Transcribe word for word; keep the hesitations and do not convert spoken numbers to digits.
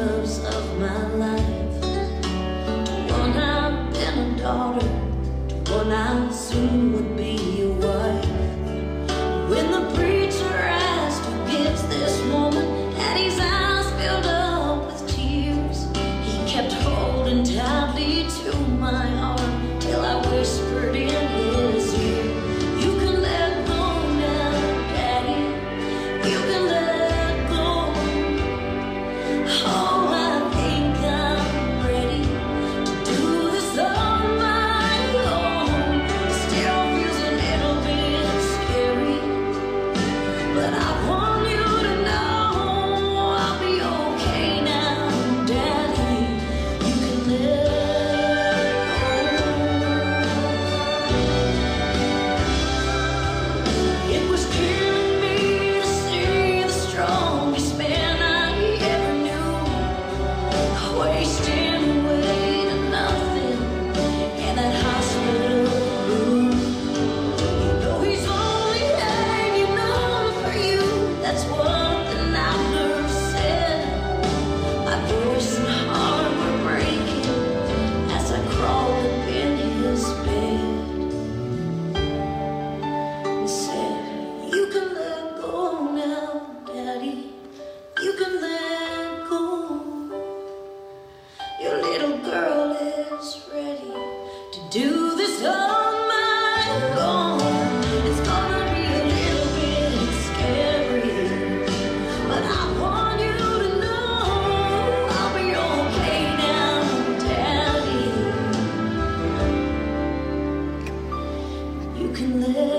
loves of my life. One I've been a daughter, to one I soon would be a wife. When the preacher asked who gives this moment, and his eyes filled up with tears, he kept holding tightly to my arm till I whispered in his ear, "You can let go now, Daddy. You can let go. Oh, I think I'm ready to do this on my own. It still feels a little bit scary, but I want you to know I'll be okay now, Daddy. You can let go." It was killing me to see the strongest man I ever knew wasting away to nothing in that hospital room. You know he's only hanging on for you. That's what the night nurse said. My voice and heart were breaking as I crawled up in his bed and said, "You can let go now, Daddy. You can let go. Your little girl is ready to do this on my own. It's gonna be a little bit scary, but I want you to know I'll be okay now, Daddy. You can let